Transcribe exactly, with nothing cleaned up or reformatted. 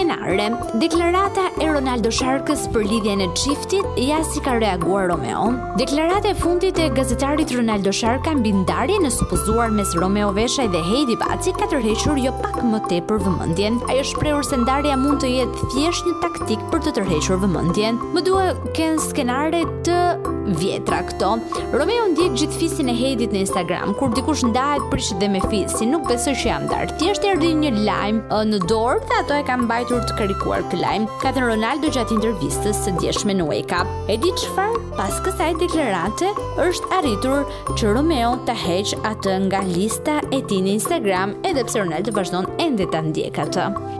skenare. Deklarata e Ronaldo Sharkës për lidhjen e çiftit, ja si ka reaguar Romeo. Deklarata e fundit e gazetarit Ronaldo Sharka mbi ndarjen e supozuar mes Romeo Veshaj dhe Heidit ka tërhequr jo pak më tepër vëmendjen. Ajo shprehur se ndarja mund të jetë thjesht një taktik për të tërhequr vëmendjen. Më duhet kënë skenare të vjetra këto. Romeo ndjek gjithë fisin e Heidit në Instagram, kur dikush ndahet prishet dhe me fisin, nuk besoj që jam ndarë. Thjesht erdhi një lajm në dorë dhe ato e kanë mbajtur të karikuar ky lajm, ka thënë Ronaldo gjatë intervistës së djeshme në Wake Up. E di çfarë? Pas kësaj deklarate është arritur që Romeo ta heq atë nga lista e tij në Instagram, edhe pse Ronaldo vazhdon ende ta ndjek atë.